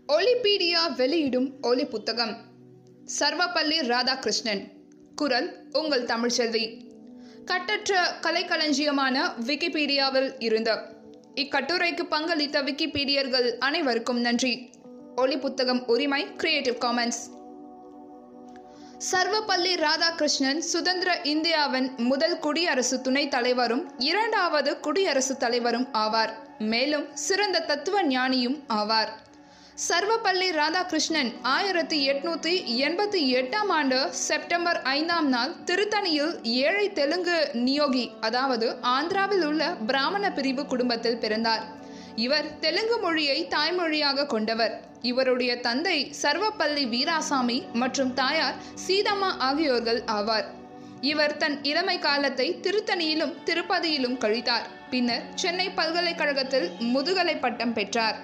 ஒலிபீடியா வெளியிடும் ஒலி புத்தகம். சர்வப்பள்ளி ராதாகிருஷ்ணன். குரல் உங்கள் தமிழ்ச்செல்வி. கட்டற்ற கலைக்களஞ்சியமான விக்கிபீடியாவில் இருந்து இக்கட்டுரைக்கு பங்களித்த விக்கிபீடியர்கள் அனைவருக்கும் நன்றி. ஒலி புத்தகம் உரிமை கிரியேட்டிவ் காமன்ஸ். சர்வப்பள்ளி ராதாகிருஷ்ணன் சுதந்திர இந்தியாவின் முதல் குடியரசு துணைத் தலைவரும் இரண்டாவது குடியரசுத் தலைவரும் ஆவார். மேலும் சிறந்த தத்துவ ஞானியும் ஆவார். சர்வப்பள்ளி ராதாகிருஷ்ணன் 1888 ஆண்டு செப்டம்பர் 5 திருத்தணியில் ஏழை தெலுங்கு நியோகி, அதாவது ஆந்திராவில் உள்ள பிராமண பிரிவு குடும்பத்தில் பிறந்தார். இவர் தெலுங்கு மொழியை தாய்மொழியாக கொண்டவர். இவருடைய தந்தை சர்வப்பள்ளி வீராசாமி மற்றும் தாயார் சீதம்மா ஆகியோர்கள் ஆவார். இவர் தன் இளமை காலத்தை திருத்தணியிலும் திருப்பதியிலும் கழித்தார். பின்னர் சென்னை பல்கலைக்கழகத்தில் முதுகலை பட்டம் பெற்றார்.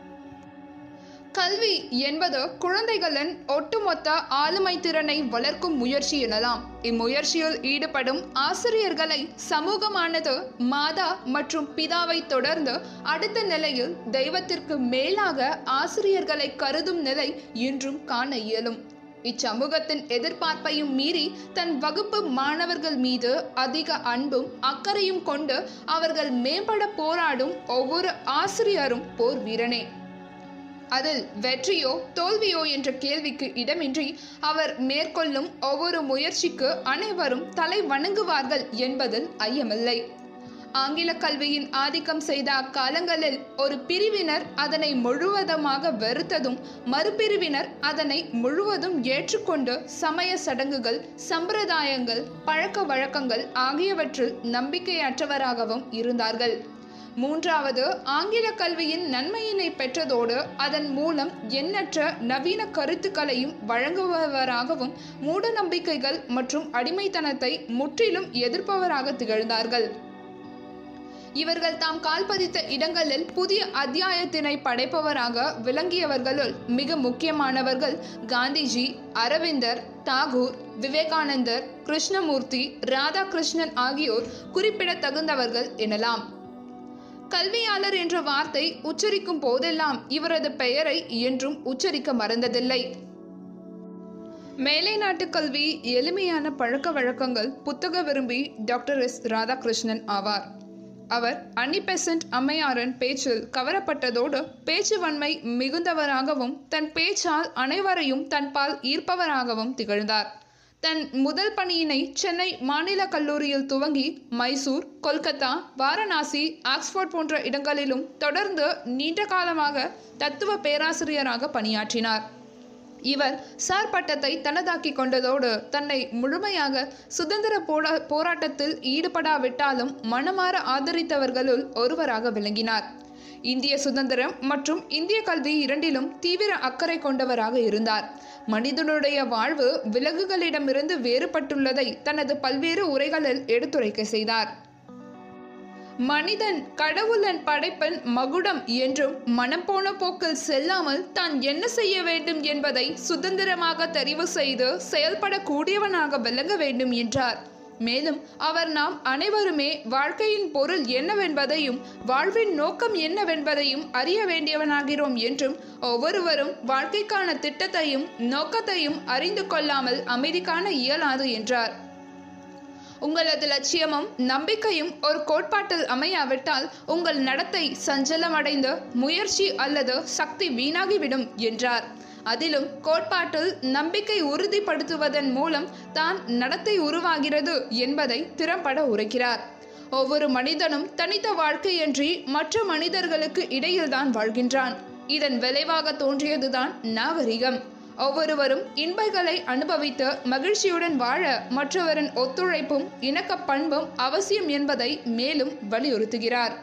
கல்வி என்பது குழந்தைகளின் ஒட்டுமொத்த ஆளுமை திறனை வளர்க்கும் முயற்சி எனலாம். இம்முயற்சியில் ஈடுபடும் ஆசிரியர்களை சமூகமானது மாதா மற்றும் பிதாவை தொடர்ந்து அடுத்த நிலையில் தெய்வத்திற்கு மேலாக ஆசிரியர்களை கருதும் நிலை இன்றும் காண இயலும். இச்சமூகத்தின் எதிர்பார்ப்பையும் மீறி தன் வகுப்பு மாணவர்கள் மீது அதிக அன்பும் அக்கறையும் கொண்டு அவர்கள் மேம்பட போராடும் ஒவ்வொரு ஆசிரியரும் போர் வீரனே. அதில் வெற்றியோ தோல்வியோ என்ற கேள்விக்கு இடமின்றி அவர் மேற்கொள்ளும் ஒவ்வொரு முயற்சிக்கு அனைவரும் தலை வணங்குவார்கள் என்பதில் ஐயமில்லை. ஆங்கில கல்வியின் ஆதிக்கம் செய்த அக்காலங்களில் ஒரு பிரிவினர் அதனை முழுவதுமாக வெறுத்ததும் மறுபிரிவினர் அதனை முழுவதும் ஏற்றுக்கொண்டு சமய சடங்குகள், சம்பிரதாயங்கள், பழக்க வழக்கங்கள் ஆகியவற்றில் நம்பிக்கையற்றவராகவும் இருந்தார்கள். மூன்றாவது, ஆங்கில கல்வியின் நன்மையினை பெற்றதோடு அதன் மூலம் எண்ணற்ற நவீன கருத்துக்களையும் வழங்குபவராகவும் மூட நம்பிக்கைகள் மற்றும் அடிமைத்தனத்தை முற்றிலும் எதிர்ப்பவராக திகழ்ந்தார்கள். இவர்கள் தாம் கால்பதித்த இடங்களில் புதிய அத்தியாயத்தினை படைப்பவராக விளங்கியவர்களுள் மிக முக்கியமானவர்கள் காந்திஜி, அரவிந்தர், தாகூர், விவேகானந்தர், கிருஷ்ணமூர்த்தி, ராதாகிருஷ்ணன் ஆகியோர் குறிப்பிடத்தகுந்தவர்கள் எனலாம். கல்வியாளர் என்ற வார்த்தை உச்சரிக்கும் போதெல்லாம் இவரது பெயரை என்றும் உச்சரிக்க மறந்ததில்லை. மேலை நாட்டு கல்வி, எளிமையான பழக்க வழக்கங்கள், புத்தக விரும்பி டாக்டர் எஸ். ராதாகிருஷ்ணன் ஆவார். அவர் அன்னி பெசன்ட் அம்மையாரின் பேச்சில் கவரப்பட்டதோடு பேச்சு வன்மை மிகுந்தவராகவும் தன் பேச்சால் அனைவரையும் தன்பால் ஈர்ப்பவராகவும் திகழ்ந்தார். தன் முதல் பணியினை சென்னை மாநில கல்லூரியில் துவங்கி மைசூர், கொல்கத்தா, வாரணாசி, ஆக்ஸ்போர்ட் போன்ற இடங்களிலும் தொடர்ந்து நீண்ட காலமாக தத்துவ பேராசிரியராக பணியாற்றினார். இவர் சார் பட்டத்தை தனதாக்கி கொண்டதோடு தன்னை முழுமையாக சுதந்திர போராட்டத்தில் ஈடுபடாவிட்டாலும் மனமாற ஆதரித்தவர்களுள் ஒருவராக விளங்கினார். இந்திய சுதந்திரம் மற்றும் இந்திய கல்வி இரண்டிலும் தீவிர அக்கறை கொண்டவராக இருந்தார். மனிதனுடைய வாழ்வு விலங்குகளிடமிருந்து வேறுபட்டுள்ளதை தனது பல்வேறு உரைகளில் எடுத்துரைக்க செய்தார். மனிதன் கடவுளின் படைப்பின் மகுடம் என்றும் மனம் போன போக்கில் செல்லாமல் தான் என்ன செய்ய வேண்டும் என்பதை சுதந்திரமாக தெரிவு செய்து செயல்படக்கூடியவனாக விளங்க வேண்டும் என்றார். மேலும் அவர் நாம் அனைவருமே வாழ்க்கையின் பொருள் என்னவென்பதையும் வாழ்வின் நோக்கம் என்னவென்பதையும் அறிய வேண்டியவனாகிறோம் என்றும் ஒவ்வொருவரும் வாழ்க்கைக்கான திட்டத்தையும் நோக்கத்தையும் அறிந்து கொள்ளாமல் அமைதி காண இயலாது என்றார். உங்களது லட்சியமும் நம்பிக்கையும் ஒரு கோட்பாட்டில் அமையாவிட்டால் உங்கள் நடத்தை சஞ்சலமடைந்து முயற்சி அல்லது சக்தி வீணாகிவிடும் என்றார். அதிலும் கோட்பாட்டில் நம்பிக்கை உறுதிப்படுத்துவதன் மூலம் தான் நடத்தை உருவாகிறது என்பதை திறம்பட உரைக்கிறார். ஒவ்வொரு மனிதனும் தனித்த வாழ்க்கையன்றி மற்ற மனிதர்களுக்கு இடையில்தான் வாழ்கின்றான். இதன் விளைவாக தோன்றியதுதான் நாகரிகம். ஒவ்வொருவரும் இன்பங்களை அனுபவித்து மகிழ்ச்சியுடன் வாழ மற்றவரின் ஒத்துழைப்பும் இணக்க பண்பும் அவசியம் என்பதை மேலும் வலியுறுத்துகிறார்.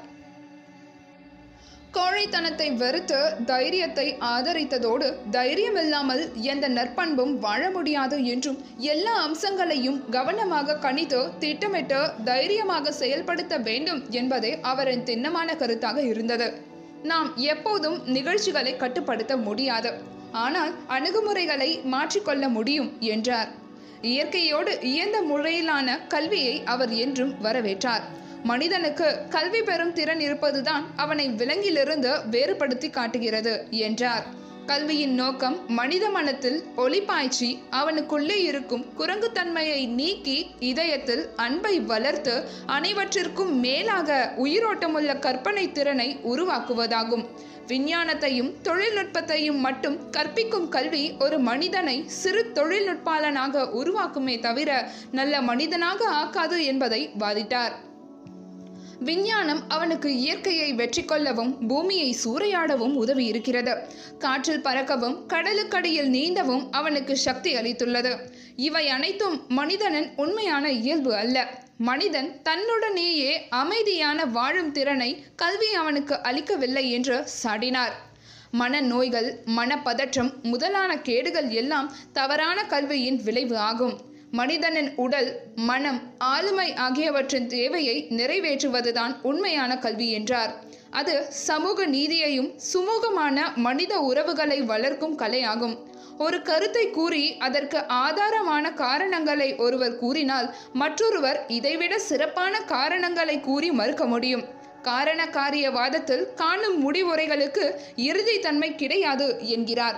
கோழைத்தனத்தை வெறுத்து தைரியத்தை ஆதரித்ததோடு தைரியம் இல்லாமல் எந்த நற்பண்பும் வாழ முடியாது என்றும் எல்லா அம்சங்களையும் கவனமாக கணித்து திட்டமிட்டு தைரியமாக செயல்படுத்த வேண்டும் என்பதே அவரின் திண்ணமான கருத்தாக இருந்தது. நாம் எப்போதும் நிகழ்ச்சிகளை கட்டுப்படுத்த முடியாது, ஆனால் அணுகுமுறைகளை மாற்றிக்கொள்ள முடியும் என்றார். இயற்கையோடு இயந்த முறையிலான கல்வியை அவர் என்றும் வரவேற்றார். மனிதனுக்கு கல்வி பெறும் திறன் இருப்பதுதான் அவனை விலங்கிலிருந்து வேறுபடுத்தி காட்டுகிறது என்றார். கல்வியின் நோக்கம் மனித மனத்தில் ஒளி பாய்ச்சி அவனுக்குள்ளே இருக்கும் குரங்குத்தன்மையை நீக்கி இதயத்தில் அன்பை வளர்த்து அனைவற்றிற்கும் மேலாக உயிரோட்டமுள்ள கற்பனை திறனை உருவாக்குவதாகும். விஞ்ஞானத்தையும் தொழில்நுட்பத்தையும் மட்டும் கற்பிக்கும் கல்வி ஒரு மனிதனை சிறு தொழில்நுட்பாளனாக உருவாக்குமே தவிர நல்ல மனிதனாக ஆக்காது என்பதை வாதிட்டார். விஞ்ஞானம் அவனுக்கு இயற்கையை வெற்றி கொள்ளவும் பூமியை சூறையாடவும் உதவி இருக்கிறது. காற்றில் பறக்கவும் கடலுக்கடியில் நீந்தவும் அவனுக்கு சக்தி அளித்துள்ளது. இவை அனைத்தும் மனிதனின் உண்மையான இயல்பு அல்ல. மனிதன் தன்னுடனேயே அமைதியான வாழும் திறனை கல்வி அவனுக்கு அளிக்கவில்லை என்று சாடினார். மனநோய்கள், மனப்பதற்றம் முதலான கேடுகள் எல்லாம் தவறான கல்வியின் விளைவு ஆகும். மனிதனின் உடல், மனம், ஆளுமை ஆகியவற்றின் தேவையை நிறைவேற்றுவதுதான் உண்மையான கல்வி என்றார். அது சமூக நீதியையும் சுமூகமான மனித உறவுகளை வளர்க்கும் கலையாகும். ஒரு கருத்தை கூறி அதற்கு ஆதாரமான காரணங்களை ஒருவர் கூறினால் மற்றொருவர் இதைவிட சிறப்பான காரணங்களை கூறி மறுக்க முடியும். காரண காரியவாதத்தில் காணும் முடிவுரைகளுக்கு இறுதி தன்மை கிடையாது என்கிறார்.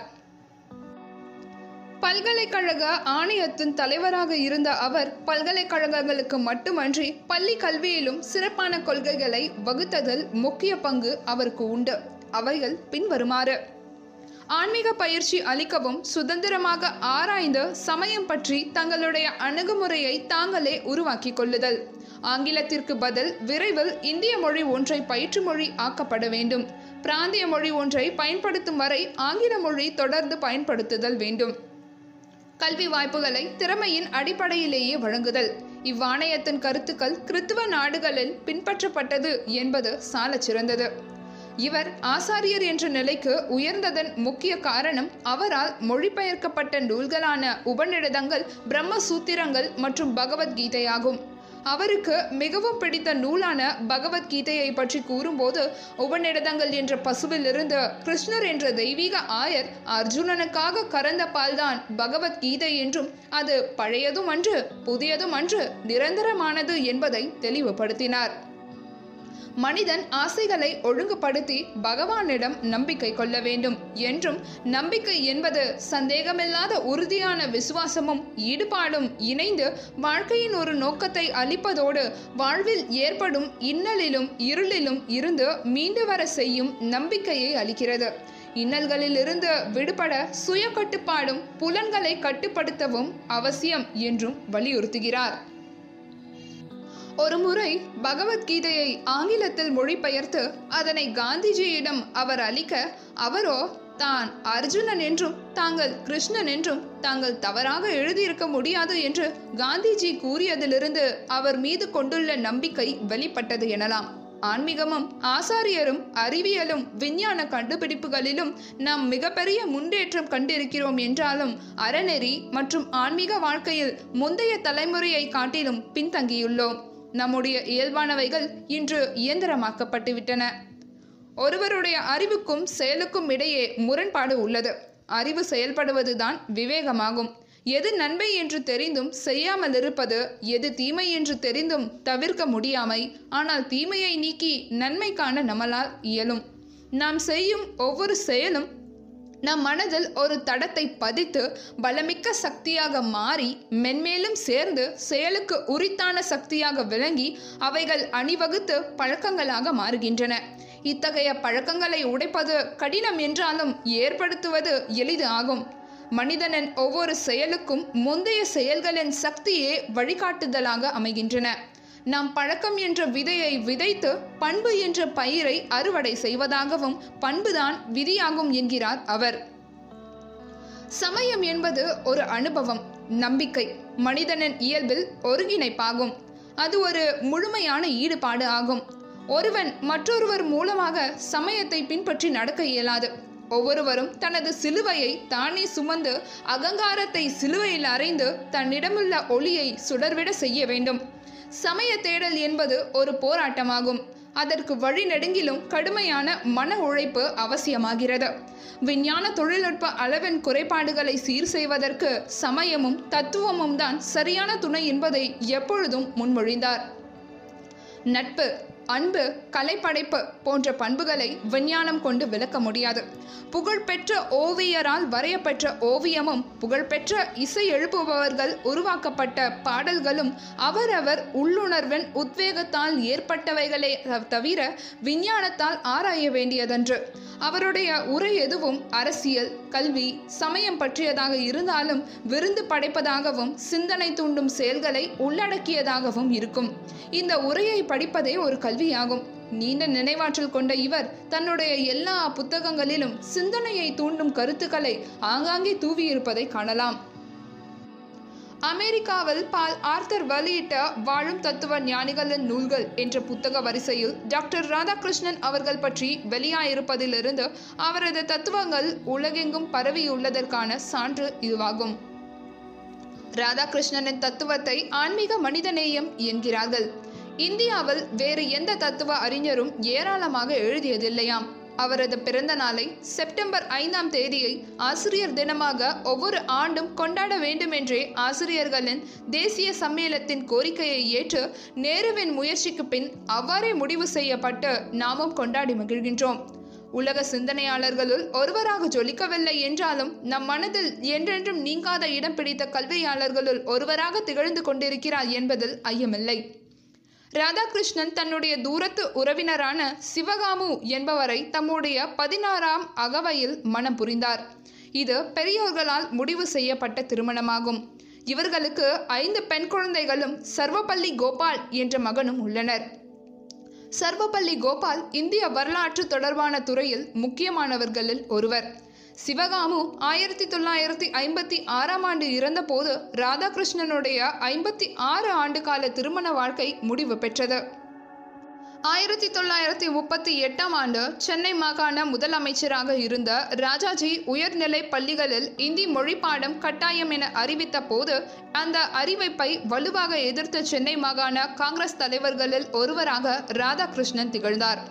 பல்கலைக்கழக ஆணையத்தின் தலைவராக இருந்த அவர் பல்கலைக்கழகங்களுக்கு மட்டுமன்றி பள்ளி கல்வியிலும் சிறப்பான கொள்கைகளை வகுத்ததில் முக்கிய பங்கு அவருக்கு உண்டு. அவைகள் பின்வருமாறு: ஆன்மீக பயிற்சி அளிக்கவும் சுதந்திரமாக ஆராய்ந்து சமயம் பற்றி தங்களுடைய அணுகுமுறையை தாங்களே உருவாக்கி கொள்ளுதல். ஆங்கிலத்திற்கு பதில் விரைவில் இந்திய மொழி ஒன்றை பயிற்று மொழி ஆக்கப்பட வேண்டும். பிராந்திய மொழி ஒன்றை பயன்படுத்தும் வரை ஆங்கில மொழி தொடர்ந்து பயன்படுத்துதல் வேண்டும். கல்வி வாய்ப்புகளை திறமையின் அடிப்படையிலேயே வழங்குதல். இவ்வாணையத்தின் கருத்துக்கள் கிறித்துவ நாடுகளில் பின்பற்றப்பட்டது என்பது சாலச் சிறந்தது. இவர் ஆசாரியர் என்ற நிலைக்கு உயர்ந்ததன் முக்கிய காரணம் அவரால் மொழிபெயர்க்கப்பட்ட நூல்களான உபநிடதங்கள், பிரம்மசூத்திரங்கள் மற்றும் பகவத்கீதையாகும். அவருக்கு மிகவும் பிடித்த நூலான பகவத்கீதையை பற்றி கூறும்போது, உபநிடதங்கள் என்ற பசுவிலிருந்து கிருஷ்ணர் என்ற தெய்வீக ஆயர் அர்ஜுனனுக்காக கறந்த பால்தான் பகவத்கீதை என்றும் அது பழையதும் அன்று புதியதும் அன்று நிரந்தரமானது என்பதை தெளிவுபடுத்தினார். மனிதன் ஆசைகளை ஒழுங்குபடுத்தி பகவானிடம் நம்பிக்கை கொள்ள வேண்டும் என்றும், நம்பிக்கை என்பது சந்தேகமில்லாத உறுதியான விசுவாசமும் ஈடுபாடும் இணைந்து வாழ்க்கையின் ஒரு நோக்கத்தை அளிப்பதோடு வாழ்வில் ஏற்படும் இன்னலிலும் இருளிலும் இருந்து மீண்டு வர செய்யும் நம்பிக்கையை அளிக்கிறது. இன்னல்களிலிருந்து விடுபட சுய கட்டுப்பாடும் புலன்களை கட்டுப்படுத்தவும் அவசியம் என்றும் வலியுறுத்துகிறார். ஒருமுறை பகவத்கீதையை ஆங்கிலத்தில் மொழிபெயர்த்து அதனை காந்திஜியிடம் அவர் அளிக்க, அவரோ தான் அர்ஜுனன் என்றும் தாங்கள் கிருஷ்ணன் என்றும் தாங்கள் தவறாக எழுதியிருக்க முடியாது என்று காந்திஜி கூறியதிலிருந்து அவர் மீது கொண்டுள்ள நம்பிக்கை வெளிப்பட்டது எனலாம். ஆன்மீகமும் ஆசாரியரும் அறிவியலும் விஞ்ஞான கண்டுபிடிப்புகளிலும் நாம் மிகப்பெரிய முன்னேற்றம் கண்டிருக்கிறோம் என்றாலும் அறநெறி மற்றும் ஆன்மீக வாழ்க்கையில் முந்தைய தலைமுறையை காட்டிலும் பின்தங்கியுள்ளோம். நம்முடைய இயல்பானவைகள் இன்று இயந்திரமாக்கப்பட்டுவிட்டன. ஒருவருடைய அறிவுக்கும் செயலுக்கும் இடையே முரண்பாடு உள்ளது. அறிவு செயல்படுவதுதான் விவேகமாகும். எது நன்மை என்று தெரிந்தும் செய்யாமல் இருப்பது, எது தீமை என்று தெரிந்தும் தவிர்க்க முடியாமை. ஆனால் தீமையை நீக்கி நன்மை காண நம்மளால் இயலும். நாம் செய்யும் ஒவ்வொரு செயலும் நம் மனதில் ஒரு தடத்தை பதித்து பலமிக்க சக்தியாக மாறி மென்மேலும் சேர்ந்து செயலுக்கு உரித்தான சக்தியாக விளங்கி அவைகள் அணிவகுத்து பழக்கங்களாக மாறுகின்றன. இத்தகைய பழக்கங்களை உடைப்பது கடினம் என்றாலும் ஏற்படுத்துவது எளிது ஆகும். மனிதனின் ஒவ்வொரு செயலுக்கும் முந்தைய செயல்களின் சக்தியே வழிகாட்டுதலாக அமைகின்றன. நாம் பழக்கம் என்ற விதையை விதைத்து பண்பு என்ற பயிரை அறுவடை செய்வதாகவும் பண்புதான் விதியாகும் என்கிறார் அவர். சமயம் என்பது ஒரு அனுபவம், நம்பிக்கை, மனிதனின் இயல்பில் ஒருங்கிணைப்பாகும். அது ஒரு முழுமையான ஈடுபாடு ஆகும். ஒருவன் மற்றொருவர் மூலமாக சமயத்தை பின்பற்றி நடக்க இயலாது. ஒவ்வொருவரும் தனது சிலுவையை தானே சுமந்து அகங்காரத்தை சிலுவையில் அறைந்து தன்னிடமுள்ள ஒளியை சுடர்விட செய்ய வேண்டும். சமய தேடல் என்பது ஒரு போராட்டமாகும். அதற்கு வழிநெடுங்கிலும் கடுமையான மன உழைப்பு அவசியமாகிறது. விஞ்ஞான தொழில்நுட்ப அளவின் குறைபாடுகளை சீர் செய்வதற்கு சமயமும் தத்துவமும் தான் சரியான துணை என்பதை எப்பொழுதும் முன்மொழிந்தார். நட்பு, அன்பு, கலைப்படைப்பு போன்ற பண்புகளை விஞ்ஞானம் கொண்டு விளக்க முடியாது. புகழ்பெற்ற ஓவியரால் வரையப்பெற்ற ஓவியமும் புகழ்பெற்ற இசை எழுப்புபவர்கள் உருவாக்கப்பட்ட பாடல்களும் அவரவர் உள்ளுணர்வின் உத்வேகத்தால் ஏற்பட்டவைகளே தவிர விஞ்ஞானத்தால் ஆராய வேண்டியதன்று. அவருடைய உரை எதுவும் அரசியல், கல்வி, சமயம் பற்றியதாக இருந்தாலும் விருந்து படைப்பதாகவும் சிந்தனை தூண்டும் செயல்களை உள்ளடக்கியதாகவும் இருக்கும். இந்த உரையை படிப்பதே ஒரு கல்வியாகும். நீண்ட நினைவாற்றல் கொண்ட இவர் தன்னுடைய எல்லா புத்தகங்களிலும் சிந்தனையை தூண்டும் கருத்துக்களை ஆங்காங்கே தூவியிருப்பதை காணலாம். அமெரிக்காவில் பால் ஆர்த்தர் வெளியிட்ட வாழும் தத்துவ ஞானிகளின் நூல்கள் என்ற புத்தக வரிசையில் டாக்டர் ராதாகிருஷ்ணன் அவர்கள் பற்றி வெளியாயிருப்பதிலிருந்து அவரது தத்துவங்கள் உலகெங்கும் பரவியுள்ளதற்கான சான்று இதுவாகும். ராதாகிருஷ்ணனின் தத்துவத்தை ஆன்மீக மனிதநேயம் என்கிறார்கள். இந்தியாவில் வேறு எந்த தத்துவ அறிஞரும் ஏராளமாக எழுதியதில்லையாம். அவரது பிறந்த நாளை செப்டம்பர் 5ஆம் தேதியை ஆசிரியர் தினமாக ஒவ்வொரு ஆண்டும் கொண்டாட வேண்டும் என்றே ஆசிரியர்களின் தேசிய சம்மேளனத்தின் கோரிக்கையை ஏற்று நேருவின் முயற்சிக்கு பின் அவ்வாறே முடிவு செய்யப்பட்டு நாமும் கொண்டாடி மகிழ்கின்றோம். உலக சிந்தனையாளர்களுள் ஒருவராக ஜொலிக்கவில்லை என்றாலும் நம் மனதில் என்றென்றும் நீங்காத இடம் பிடித்த கல்வியாளர்களுள் ஒருவராக திகழ்ந்து கொண்டிருக்கிறார் என்பதில் ஐயமில்லை. ராதாகிருஷ்ணன் தன்னுடைய தூரத்து உறவினரான சிவகாமு என்பவரை தம்முடைய 16ஆம் அகவையில் மனம் புரிந்தார். இது பெரியோர்களால் முடிவு செய்யப்பட்ட திருமணமாகும். இவர்களுக்கு 5 பெண் குழந்தைகளும் சர்வப்பள்ளி கோபால் என்ற மகனும் உள்ளனர். சர்வப்பள்ளி கோபால் இந்திய வரலாற்று தொடர்பான துறையில் முக்கியமானவர்களில் ஒருவர். சிவகாமு 1956ஆம் ஆண்டு இறந்தபோது ராதாகிருஷ்ணனுடைய 56 ஆண்டு கால திருமண வாழ்க்கை முடிவு பெற்றது. 1938ஆம் ஆண்டு சென்னை மாகாண முதலமைச்சராக இருந்த ராஜாஜி உயர்நிலை பள்ளிகளில் இந்தி மொழி பாடம் கட்டாயம் என அறிவித்த போது அந்த அறிவிப்பை வலுவாக எதிர்த்த சென்னை மாகாண காங்கிரஸ் தலைவர்களில் ஒருவராக ராதாகிருஷ்ணன் திகழ்ந்தார்.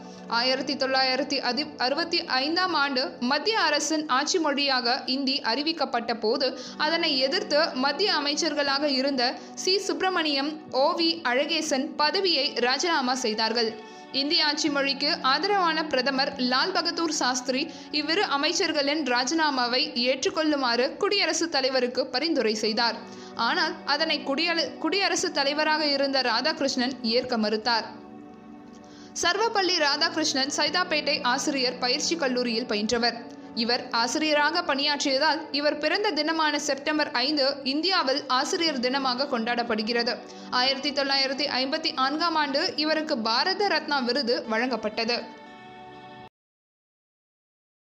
1965ஆம் ஆண்டு மத்திய அரசின் ஆட்சி மொழியாக இந்தி அறிவிக்கப்பட்ட போது அதனை எதிர்த்து மத்திய அமைச்சர்களாக இருந்த சி. சுப்பிரமணியம், ஓ.வி. அழகேசன் பதவியை ராஜினாமா செய்தார்கள். இந்திய ஆட்சி மொழிக்கு ஆதரவான பிரதமர் லால் பகதூர் சாஸ்திரி இவ்விரு அமைச்சர்களின் ராஜினாமாவை ஏற்றுக்கொள்ளுமாறு குடியரசுத் தலைவருக்கு பரிந்துரை செய்தார். ஆனால் அதனை குடியரசுத் தலைவராக இருந்த ராதாகிருஷ்ணன் ஏற்க மறுத்தார். சர்வப்பள்ளி ராதாகிருஷ்ணன் சைதாப்பேட்டை ஆசிரியர் பயிற்சி கல்லூரியில் பயின்றவர். இவர் ஆசிரியராக பணியாற்றியதால் இவர் பிறந்த தினமான செப்டம்பர் 5 இந்தியாவில் ஆசிரியர் தினமாக கொண்டாடப்படுகிறது. 1954ஆம் ஆண்டு இவருக்கு பாரத ரத்னா விருது வழங்கப்பட்டது.